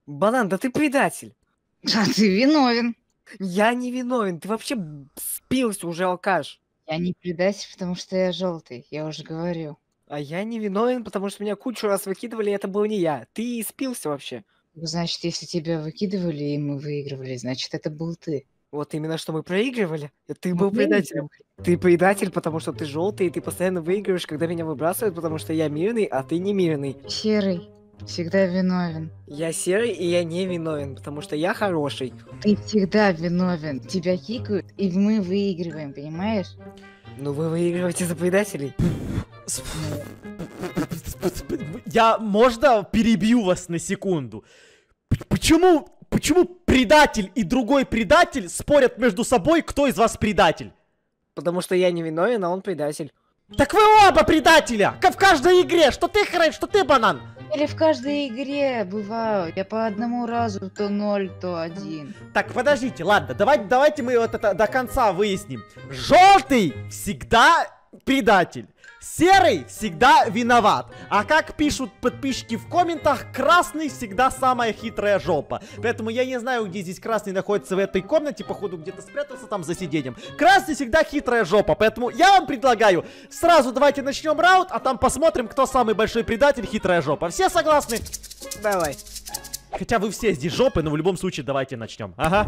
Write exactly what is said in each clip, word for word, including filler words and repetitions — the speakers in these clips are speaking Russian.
Банан, да ты предатель. Да ты виновен. Я не виновен, ты вообще спился уже, алкаш. Я не предатель, потому что я желтый, я уже говорю. А я не виновен, потому что меня кучу раз выкидывали, и это был не я. Ты спился вообще. Значит, если тебя выкидывали и мы выигрывали, значит, это был ты. Вот именно что мы проигрывали. И ты Мы был предателем. выигрывали. Ты предатель, потому что ты желтый, и ты постоянно выигрываешь, когда меня выбрасывают, потому что я мирный, а ты не мирный. Серый всегда виновен. Я серый, и я не виновен, потому что я хороший. Ты всегда виновен. Тебя кикают, и мы выигрываем, понимаешь? Ну вы выигрываете за предателей. Я, можно, перебью вас на секунду? Почему, почему предатель и другой предатель спорят между собой, кто из вас предатель? Потому что я не виновен, а он предатель. Так вы оба предателя! Как в каждой игре! Что ты, Хрен, что ты, Банан! Или в каждой игре бывают. Я по одному разу то ноль, то один. Так, подождите, ладно, давайте, давайте мы вот это до конца выясним. Желтый всегда предатель. Серый всегда виноват. А как пишут подписчики в комментах, красный всегда самая хитрая жопа. Поэтому я не знаю, где здесь красный находится в этой комнате. Походу где-то спрятался там за сиденьем. Красный всегда хитрая жопа. Поэтому я вам предлагаю, сразу давайте начнем раунд, а там посмотрим, кто самый большой предатель, хитрая жопа. Все согласны? Давай. Хотя вы все здесь жопы, но в любом случае давайте начнем. Ага.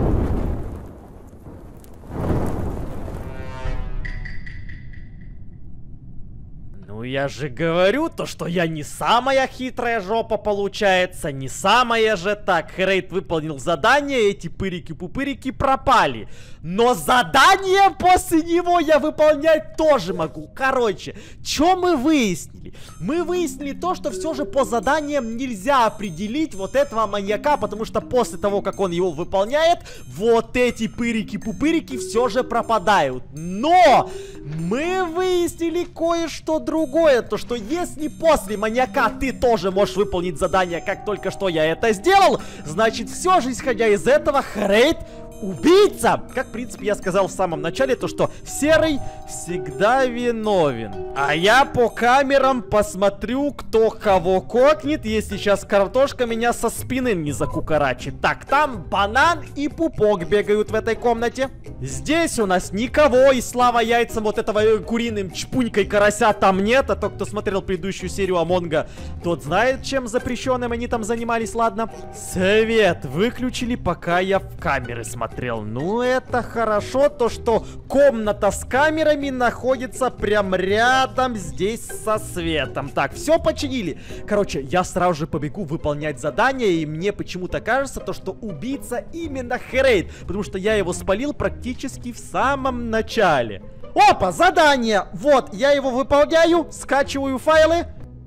Ну я же говорю, то что я не самая хитрая жопа получается, не самая же так. Хрейт выполнил задание, эти пырики-пупырики пропали. Но задание после него я выполнять тоже могу. Короче, что мы выяснили? Мы выяснили то, что все же по заданиям нельзя определить вот этого маньяка, потому что после того, как он его выполняет, вот эти пырики-пупырики все же пропадают. Но мы выяснили кое-что другое, то что если после маньяка ты тоже можешь выполнить задание, как только что я это сделал, значит все же исходя из этого Хрейт убийца! Как, в принципе, я сказал в самом начале, то что серый всегда виновен. А я по камерам посмотрю, кто кого кокнет, если сейчас картошка меня со спины не закукарачит. Так, там банан и пупок бегают в этой комнате. Здесь у нас никого, и слава яйцам вот этого э, куриным чпунькой карася там нет. А тот, кто смотрел предыдущую серию Амонга, тот знает, чем запрещенным они там занимались, ладно. Свет выключили, пока я в камеры смотрел. Ну, это хорошо, то что комната с камерами находится прям рядом здесь со светом. Так, все починили. Короче, я сразу же побегу выполнять задание, и мне почему-то кажется, то что убийца именно Хрейт, потому что я его спалил практически в самом начале. Опа, задание! Вот, я его выполняю, скачиваю файлы.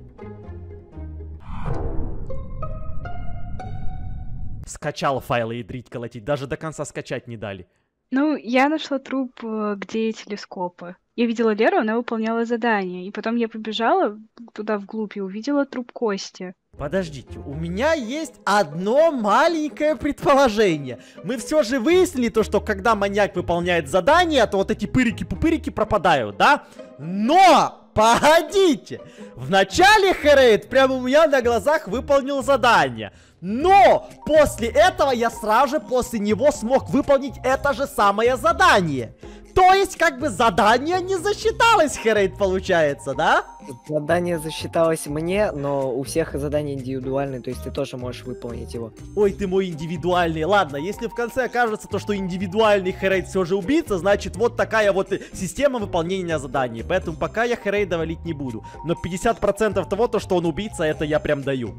Скачал файлы, ядрить, колотить. Даже до конца скачать не дали. Ну, я нашла труп, э, где телескопы. Я видела Леру, она выполняла задание. И потом я побежала туда вглубь и увидела труп Кости. Подождите, у меня есть одно маленькое предположение. Мы все же выяснили то, что когда маньяк выполняет задание, то вот эти пырики-пупырики пропадают, да? Но! Погодите! Вначале Хрейт прямо у меня на глазах выполнил задание. Но после этого я сразу же после него смог выполнить это же самое задание. То есть, как бы задание не засчиталось, Хрейт, получается, да? Задание засчиталось мне, но у всех задания индивидуальные, то есть ты тоже можешь выполнить его. Ой, ты мой индивидуальный. Ладно, если в конце окажется то, что индивидуальный Хрейт все же убийца, значит вот такая вот система выполнения заданий. Поэтому пока я Хрейда валить не буду. Но пятьдесят процентов того, то, что он убийца, это я прям даю.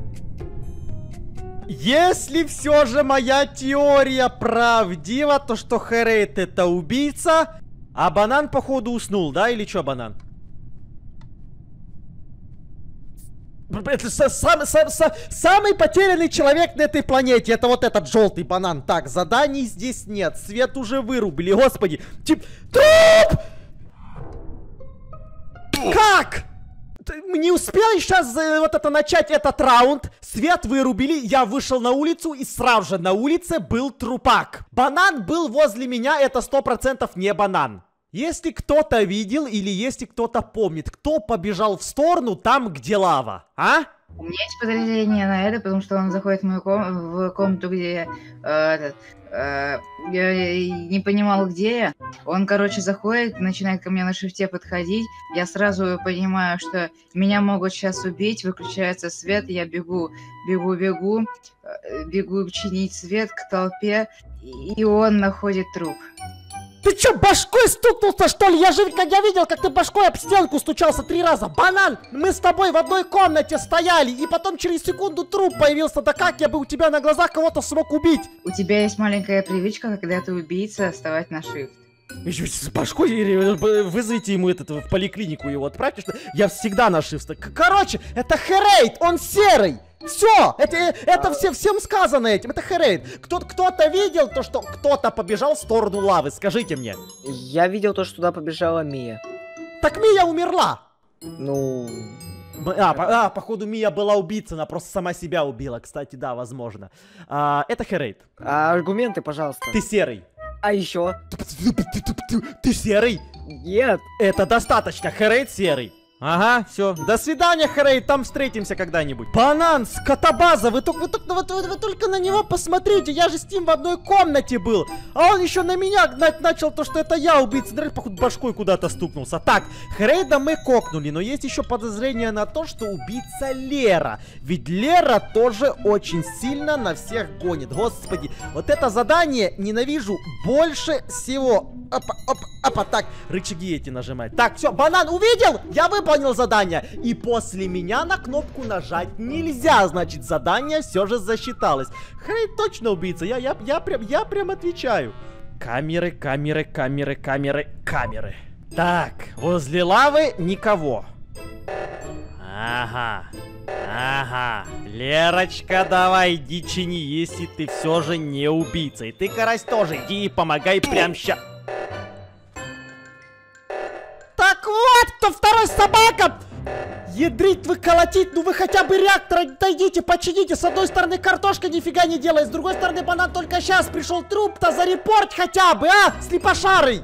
Если все же моя теория правдива, то что Хрейт это убийца, а банан походу уснул, да? Или что, банан? Это сам, сам, сам, самый потерянный человек на этой планете. Это вот этот желтый банан. Так, заданий здесь нет. Свет уже вырубили, господи. Тип... Труп! Как? Мы не успели сейчас э, вот это начать этот раунд. Свет вырубили, я вышел на улицу, и сразу же на улице был трупак. Банан был возле меня, это сто процентов не банан. Если кто-то видел или если кто-то помнит, кто побежал в сторону там, где лава, а? У меня есть подозрение на это, потому что он заходит в мою ком в комнату, где э, этот, э, я не понимал, где я. Он, короче, заходит, начинает ко мне на шифте подходить. Я сразу понимаю, что меня могут сейчас убить, выключается свет, я бегу, бегу, бегу, э, бегу чинить свет к толпе, и он находит труп. Ты чё, башкой стукнулся, что ли? Я же как я видел, как ты башкой об стенку стучался три раза. Банан, мы с тобой в одной комнате стояли, и потом через секунду труп появился. Да как я бы у тебя на глазах кого-то смог убить? У тебя есть маленькая привычка, когда ты убийца, вставать на шифт. Еще с башкой вызовите ему этот в поликлинику его отправьте, что я всегда на шифт. Короче, это Херейт, он серый. Все, это, это все, всем сказано этим, это Херейт. Кто, кто-то видел то, что кто-то побежал в сторону лавы, скажите мне. Я видел то, что туда побежала Мия. Так Мия умерла. Ну... А, по, а, походу Мия была убийца, она просто сама себя убила, кстати, да, возможно. А, это Херейт. А аргументы, пожалуйста. Ты серый. А еще? Ты, ты, ты, ты, ты серый? Нет. Это достаточно, Херейт серый. Ага, все. До свидания, Херейт, там встретимся когда-нибудь. Банан, скотобаза, вы, только, вы, только, вы, вы, вы только на него посмотрите, я же с ним в одной комнате был. А он еще на меня гнать начал то, что это я убийца. Наверное, походу башкой куда-то стукнулся. Так, Херейда мы кокнули, но есть еще подозрение на то, что убийца Лера. Ведь Лера тоже очень сильно на всех гонит. Господи, вот это задание ненавижу больше всего. Опа, опа, опа, так, рычаги эти нажимать. Так, все, банан увидел? Я выполнил задание. И после меня на кнопку нажать нельзя. Значит, задание все же засчиталось. Хрей точно убийца. Я, я, я, прям, я прям отвечаю. Камеры, камеры, камеры, камеры, камеры. Так, возле лавы никого. Ага. Ага, Лерочка, давай иди чини, если ты все же не убийца. И ты, Карась, тоже иди и помогай прям ща. Так вот, кто второй собака! Ядрить вы колотить, ну вы хотя бы реактор дойдите, почините. С одной стороны картошка нифига не делает, с другой стороны банан только сейчас пришел, труп-то зарепорт хотя бы, а, слепошарый!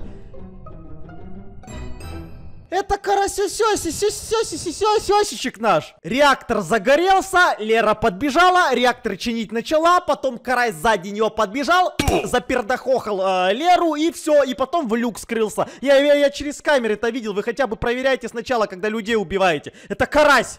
Это карасёсёсик наш. Реактор загорелся, Лера подбежала, реактор чинить начала, потом Карай сзади него подбежал, запердохохал э, Леру и все, и потом в люк скрылся. Я, я, я через камеры-то видел, вы хотя бы проверяйте сначала, когда людей убиваете. Это Карась.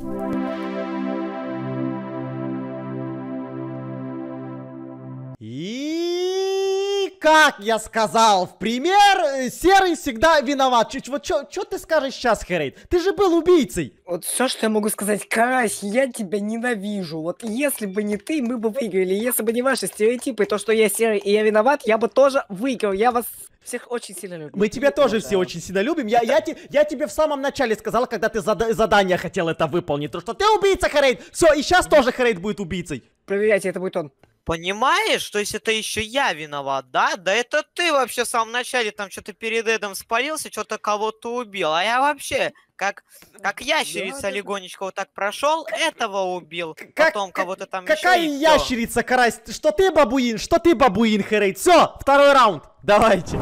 И как я сказал, в пример, Серый всегда виноват. Ч вот что ты скажешь сейчас, Херейт? Ты же был убийцей. Вот все, что я могу сказать, Карась, я тебя ненавижу. Вот если бы не ты, мы бы выиграли. Если бы не ваши стереотипы, то, что я Серый и я виноват, я бы тоже выиграл. Я вас всех очень сильно люблю. Мы тебя тоже да. все очень сильно любим. Я, я, я, я тебе в самом начале сказал, когда ты зада задание хотел это выполнить, то что ты убийца, Херейт. Все, и сейчас тоже Херейт будет убийцей. Проверяйте, это будет он. Понимаешь? То есть это еще я виноват, да? Да это ты вообще в самом начале там что-то перед Эдом спалился, что-то кого-то убил. А я вообще, как, как ящерица да, легонечко вот так прошел, этого убил. Как, потом кого-то там какая еще и ящерица, Карась? Что ты бабуин? Что ты бабуин, Херейт? Все, второй раунд. Давайте.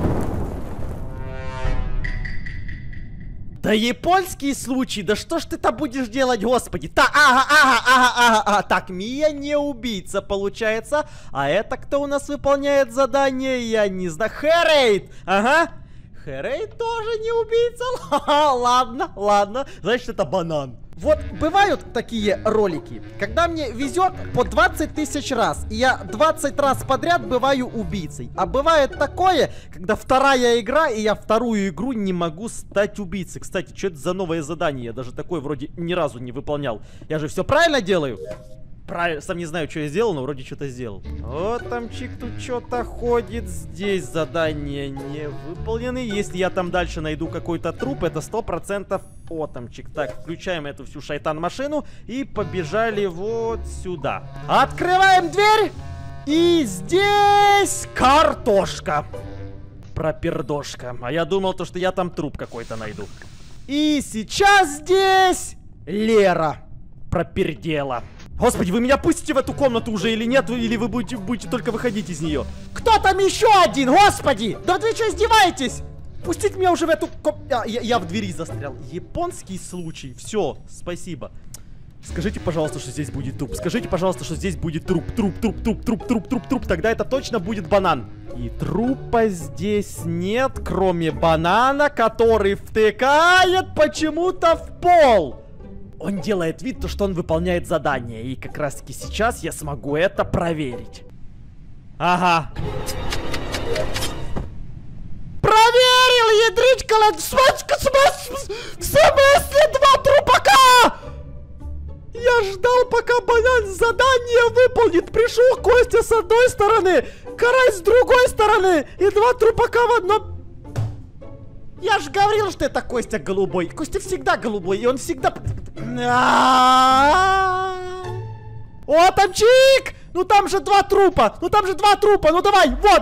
Да японский случай, да что ж ты-то будешь делать, господи? Та, ага, ага, ага, ага, ага. Так, Мия не убийца, получается. А это кто у нас выполняет задание? Я не знаю. Херейт! Ага. Херейт тоже не убийца. Ладно, ладно. Значит, это банан. Вот бывают такие ролики, когда мне везет по двадцать тысяч раз, и я двадцать раз подряд бываю убийцей. А бывает такое, когда вторая игра, и я вторую игру не могу стать убийцей. Кстати, что это за новое задание? Я даже такое вроде ни разу не выполнял. Я же все правильно делаю? Правильно, сам не знаю, что я сделал, но вроде что-то сделал. Вот там чик тут что-то ходит. Здесь задания не выполнены. Если я там дальше найду какой-то труп, это сто процентов отомчик. Так, включаем эту всю шайтан-машину и побежали вот сюда. Открываем дверь. И здесь картошка. Пропердошка. А я думал, то, что я там труп какой-то найду. И сейчас здесь Лера. Пропердела. Господи, вы меня пустите в эту комнату уже или нет? Или вы будете, будете только выходить из нее? Кто там еще один? Господи! Да вы что, издеваетесь? Пустите меня уже в эту комнату. А, я, я в двери застрял. Японский случай. Все, спасибо. Скажите, пожалуйста, что здесь будет труп. Скажите, пожалуйста, что здесь будет труп. Труп, труп, труп, труп, труп, труп, труп. Тогда это точно будет банан. И трупа здесь нет, кроме банана, который втыкает почему-то в пол. Он делает вид, что он выполняет задание. И как раз таки сейчас я смогу это проверить. Ага. Проверил, ядричка, в смысле два трупака? Я ждал, пока банан задание выполнит. Пришел Костя с одной стороны, Карась с другой стороны, и два трупака в одном. Я же говорил, что это Костя голубой. Костя всегда голубой, и он всегда... О, там чик! Ну там же два трупа! Ну там же два трупа! Ну давай, вот!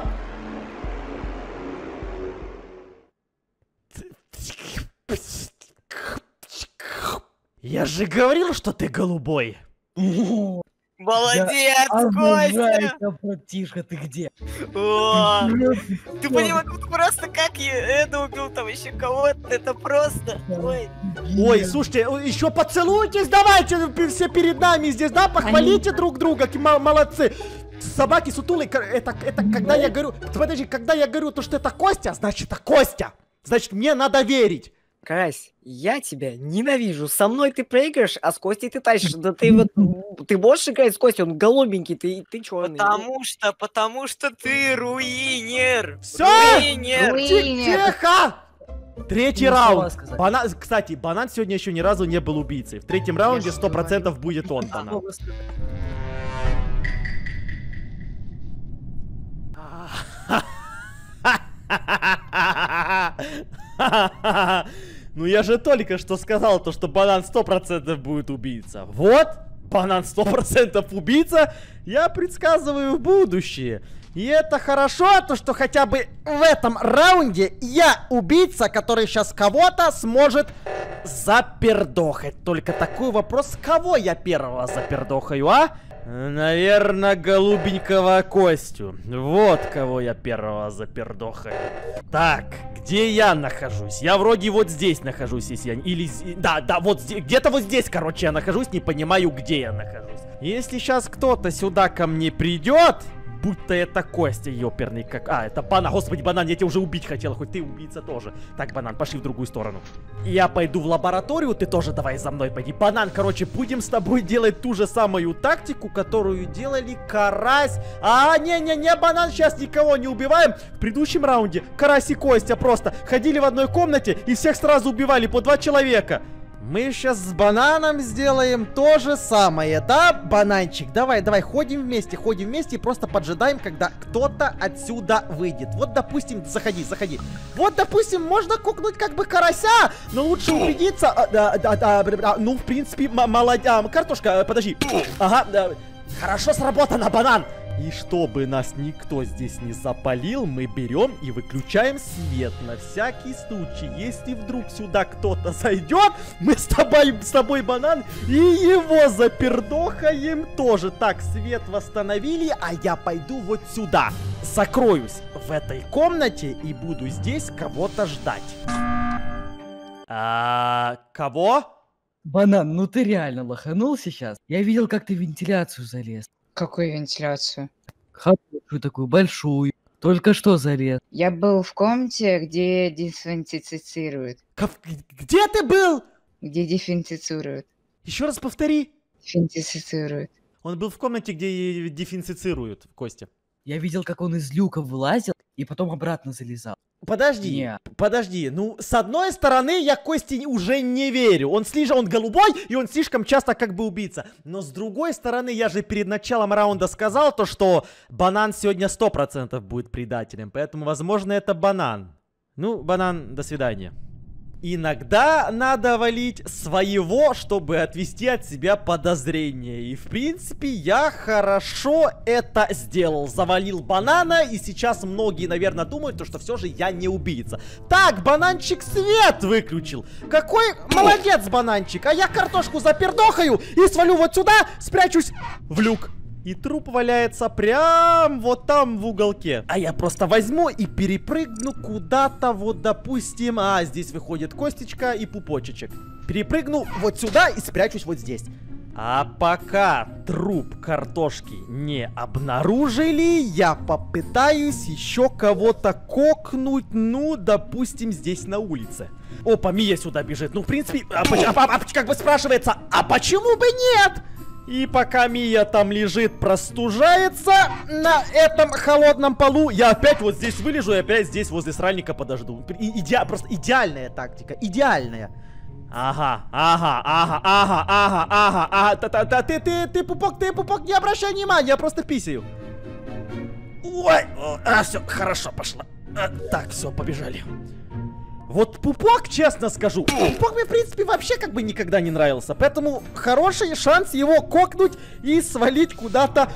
Я же говорил, что ты голубой. Молодец, Обожаю Костя! тебя, братишка, ты где? О, ты понимаешь, тут просто как я это убил, там еще кого-то, это просто... Ой. Ой, слушайте, еще поцелуйтесь, давайте все перед нами здесь, да, похвалите друг друга, какие мо- молодцы. Собаки сутулые, это, это когда я говорю, подожди, когда я говорю то, что это Костя, значит это Костя, значит мне надо верить. Карась, я тебя ненавижу. Со мной ты проиграешь, а с Костей ты тащишь. Да ты вот... Ты можешь играть с Костей? Он голубенький, ты, ты черный. Потому что, потому что ты руинер. Все! Руинер. Руинер. Тихо! Третий Не слова раунд. сказать. Банан, кстати, банан сегодня еще ни разу не был убийцей. В третьем раунде сто процентов будет он, банан. Ну я же только что сказал, то, что банан сто процентов будет убийца. Вот, банан сто процентов убийца, я предсказываю будущее. И это хорошо, то что хотя бы в этом раунде я убийца, который сейчас кого-то сможет запердохать. Только такой вопрос, кого я первого запердохаю, а? Наверное, голубенького Костю. Вот кого я первого запердохаю. Так, где я нахожусь? Я вроде вот здесь нахожусь, если я... Или... Да, да, вот здесь. Где-то вот здесь, короче, я нахожусь, не понимаю, где я нахожусь. Если сейчас кто-то сюда ко мне придет... Будь-то это Костя, ёперный, как... А, это банан. Господи, банан, я тебя уже убить хотел, хоть ты убийца тоже. Так, банан, пошли в другую сторону. Я пойду в лабораторию, ты тоже давай за мной пойди. Банан, короче, будем с тобой делать ту же самую тактику, которую делали Карась. А, не-не-не, банан, сейчас никого не убиваем. В предыдущем раунде Карась и Костя просто ходили в одной комнате и всех сразу убивали по два человека. Мы сейчас с бананом сделаем то же самое, да, бананчик? Давай, давай, ходим вместе, ходим вместе и просто поджидаем, когда кто-то отсюда выйдет. Вот, допустим, заходи, заходи. Вот, допустим, можно кукнуть как бы Карася, но лучше убедиться... А, да, да, да, да, ну, в принципе, молодя... Картошка, подожди. Ага, да. Хорошо сработано, банан. И чтобы нас никто здесь не запалил, мы берем и выключаем свет на всякий случай. Если вдруг сюда кто-то зайдет, мы с тобой, с тобой, банан, и его запердохаем тоже. Так, свет восстановили, а я пойду вот сюда. Закроюсь в этой комнате и буду здесь кого-то ждать. А, кого? Банан, ну ты реально лоханул сейчас? Я видел, как ты в вентиляцию залез. Какую вентиляцию? Хорошую такую, большую. Только что залез. Я был в комнате, где дифференцицируют. Ка- Где ты был? Где дифференцицируют. Еще раз повтори. Дифференцицируют. Он был в комнате, где дифференцицируют, Костя. Я видел, как он из люка вылазил и потом обратно залезал. Подожди, Не. подожди, ну, с одной стороны, я Косте уже не верю. Он слишком, он голубой, и он слишком часто как бы убийца. Но с другой стороны, я же перед началом раунда сказал то, что банан сегодня сто процентов будет предателем. Поэтому, возможно, это банан. Ну, банан, до свидания. Иногда надо валить своего, чтобы отвести от себя подозрения. И, в принципе, я хорошо это сделал. Завалил банана, и сейчас многие, наверное, думают, что все же я не убийца. Так, бананчик свет выключил. Какой молодец, бананчик. А я картошку запердохаю и свалю вот сюда, спрячусь в люк. И труп валяется прям вот там в уголке. А я просто возьму и перепрыгну куда-то, вот допустим... А, здесь выходит Костечка и Пупочечек. Перепрыгну вот сюда и спрячусь вот здесь. А пока труп картошки не обнаружили, я попытаюсь еще кого-то кокнуть, ну, допустим, здесь на улице. Опа, Мия сюда бежит. Ну, в принципе, а, а, а, а, как бы спрашивается, а почему бы нет? И пока Мия там лежит, простужается на этом холодном полу, я опять вот здесь вылежу и опять здесь возле сральника подожду. И, иде, просто идеальная тактика, идеальная. Ага, ага, ага, ага, ага, ага, ага, та, та, та, ты, ты, ты, пупок, ты, пупок, не обращай внимания, я просто писаю. Ой, а, все, хорошо, пошла. А, так, все, побежали. Вот Пупок, честно скажу, Пупок мне, в принципе, вообще как бы никогда не нравился. Поэтому хороший шанс его кокнуть и свалить куда-то.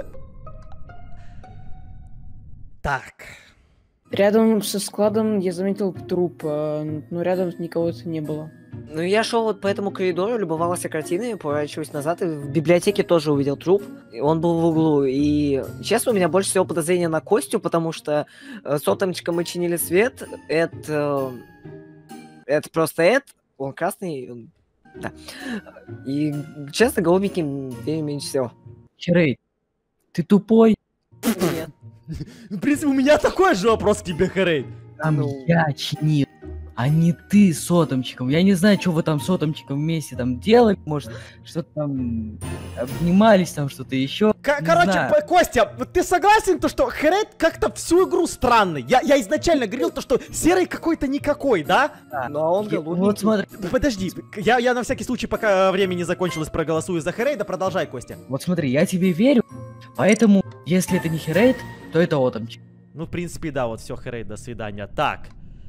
Так. Рядом со складом я заметил труп, но рядом никого-то не было. Ну, я шел вот по этому коридору, любовался картиной, поворачиваюсь назад, и в библиотеке тоже увидел труп. Он был в углу, и, честно, у меня больше всего подозрения на Костю, потому что э, с Отомчиком мы чинили свет, это... Это просто Эд, он красный, он... да. И, честно, голубенький верю меньше всего. Херей, ты тупой? Нет. В принципе, у меня такой же вопрос к тебе, Херей. Там Ну. я чинил, а не ты с Отомчиком. Я не знаю, что вы там с Отомчиком вместе там делали. Может, что-то там обнимались, там что-то еще. К- Не короче, знаю. П- Костя, вот ты согласен, то, что Херей как-то всю игру странный? Я, я изначально говорил, то, что серый какой-то никакой, да? Ну, а он Я- голубенький. Вот смотри, Подожди, я, я на всякий случай, пока время не закончилось, проголосую за Херей, да продолжай, Костя. вот смотри, я тебе верю, поэтому, если это не Херейт, то это Отомчик. Ну, в принципе, да, вот все, Херей, до свидания. Так.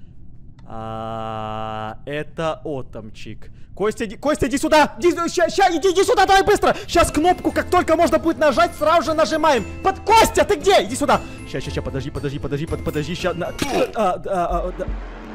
А, это Отомчик. Костя, иди, Костя, иди сюда! Иди, ща, ща, иди, иди сюда, давай быстро! Сейчас кнопку, как только можно будет нажать, сразу же нажимаем. Под Костя, ты где? Иди сюда! Ща, ща, ща, подожди, подожди, подожди, под, подожди, ща. На... А, а, а, да.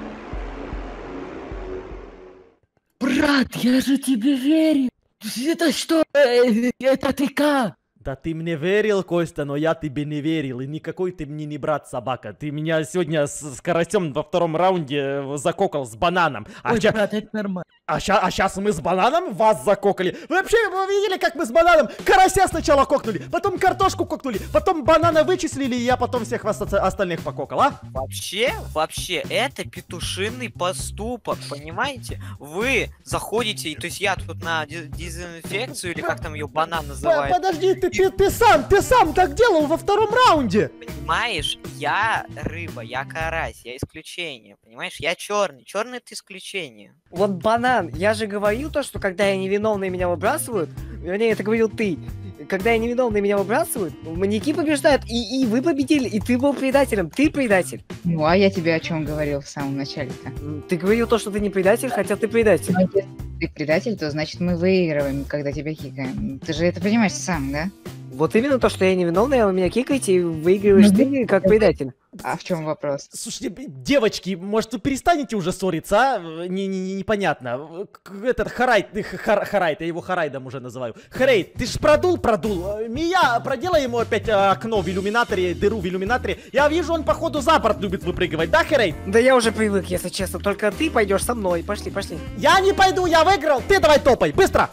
Брат, я же тебе верю. Это что? Э, Это ты как? Да ты мне верил, Костя, но я тебе не верил. И никакой ты мне не брат собака. Ты меня сегодня с, с карасем во втором раунде э, закокал с бананом. А, Ой, ща- брат, это нормально. а, ща- а сейчас мы с бананом вас закокали. Вы вообще вы видели, как мы с бананом карася сначала кокнули, потом картошку кокнули, потом банана вычислили, и я потом всех вас оца- остальных пококал, а? Вообще, вообще, это петушиный поступок, понимаете? Вы заходите, и то есть я тут на ди- дезинфекцию, или как там ее банан П- называют, Подожди, ты, ты, ты сам, ты сам так делал во втором раунде. понимаешь? Я рыба, я карась, я исключение, понимаешь? Я черный, черный это исключение. Вот банан, я же говорил то, что когда я невиновные меня выбрасывают, вернее, это говорил ты, когда я невиновные меня выбрасывают, маньяки побеждают, и, и вы победили, и ты был предателем, ты предатель. Ну, а я тебе о чем говорил в самом начале-то? М, Ты говорил то, что ты не предатель, хотя ты предатель. Ну, если ты предатель, то значит мы выигрываем, когда тебя кикаем. Ты же это понимаешь сам, да? Вот именно то, что я невиновный, а вы меня кикаете, и выигрываешь Ну, ты как предатель. А в чем вопрос? Слушайте, б- девочки, может вы перестанете уже ссориться, а? Не, не, не- непонятно. К- Этот Харайт, э, Хар- Харайт, я его Харайдом уже называю. Харайт, ты ж продул, продул. Э, Мия, проделай ему опять э, окно в иллюминаторе, дыру в иллюминаторе. Я вижу, он походу за борт любит выпрыгивать, да, Харайт? Да я уже привык, если честно, только ты пойдешь со мной. Пошли, пошли. Я не пойду, я выиграл, ты давай топай, быстро!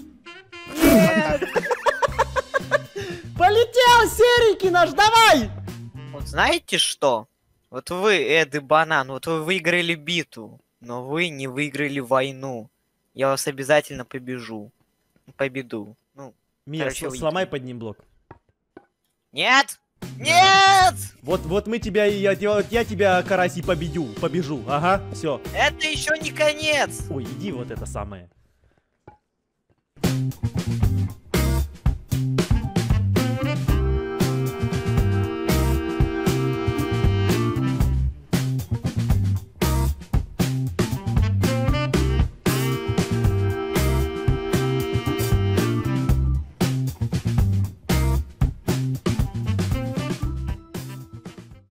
Полетел, серенький наш, давай! Вот знаете что? Вот вы, Эд и Банан, вот вы выиграли битву, но вы не выиграли войну. Я вас обязательно побежу. Победу. Ну, Мия, Короче, с- выйди. сломай под ним блок. нет! Нет! Вот, вот мы тебя, и я, я, я тебя, караси, победю, побежу, ага, все. Это еще не конец! Ой, иди вот это самое.